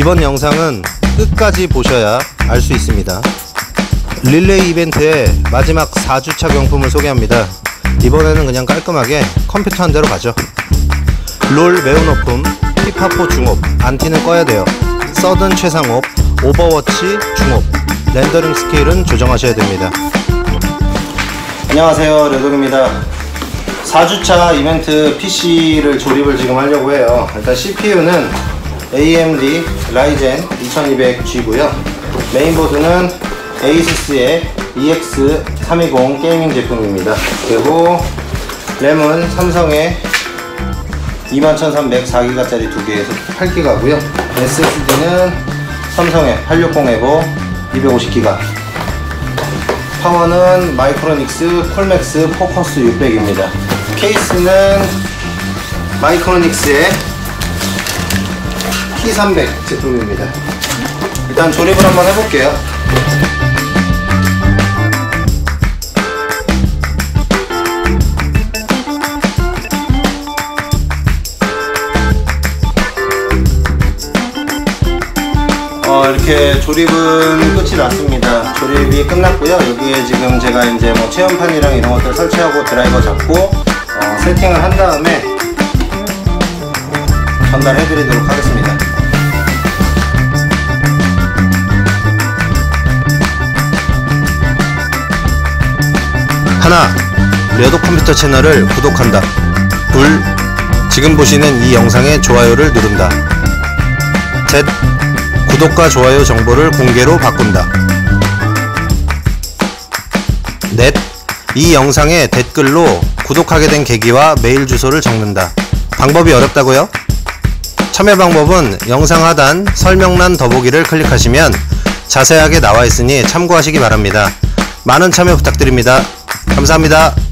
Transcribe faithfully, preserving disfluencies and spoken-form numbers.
이번 영상은 끝까지 보셔야 알 수 있습니다. 릴레이 이벤트의 마지막 사 주차 경품을 소개합니다. 이번에는 그냥 깔끔하게 컴퓨터 한 대로 가죠. 롤 매우 높음, 피파포 중업, 안티는 꺼야 돼요. 서든 최상업, 오버워치 중업, 렌더링 스케일은 조정하셔야 됩니다. 안녕하세요, 려독입니다. 사 주차 이벤트 피씨를 조립을 지금 하려고 해요. 일단 씨피유는 에이엠디 라이젠 이천이백 지고요 메인보드는 에이수스의 이엑스 삼백이십 게이밍 제품입니다. 그리고 램은 삼성의 이만 천삼백 사 기가짜리 두 개에서 팔 기가고요 에스에스디는 삼성의 팔백육십 에버 이백오십 기가. 파워는 마이크로닉스 콜맥스 포커스 육백입니다. 케이스는 마이크로닉스의 티 삼백 제품입니다. 일단 조립을 한번 해볼게요. 어, 이렇게 조립은 끝이 났습니다. 조립이 끝났고요. 여기에 지금 제가 이제 뭐 체험판이랑 이런 것들 설치하고 드라이버 잡고 어, 세팅을 한 다음에 전달해 드리도록 하겠습니다. 하나, 려독 컴퓨터 채널을 구독한다. 둘, 지금 보시는 이 영상에 좋아요를 누른다. 셋, 구독과 좋아요 정보를 공개로 바꾼다. 넷, 이 영상에 댓글로 구독하게 된 계기와 메일 주소를 적는다. 방법이 어렵다고요? 참여 방법은 영상 하단 설명란 더보기를 클릭하시면 자세하게 나와 있으니 참고하시기 바랍니다. 많은 참여 부탁드립니다. 감사합니다.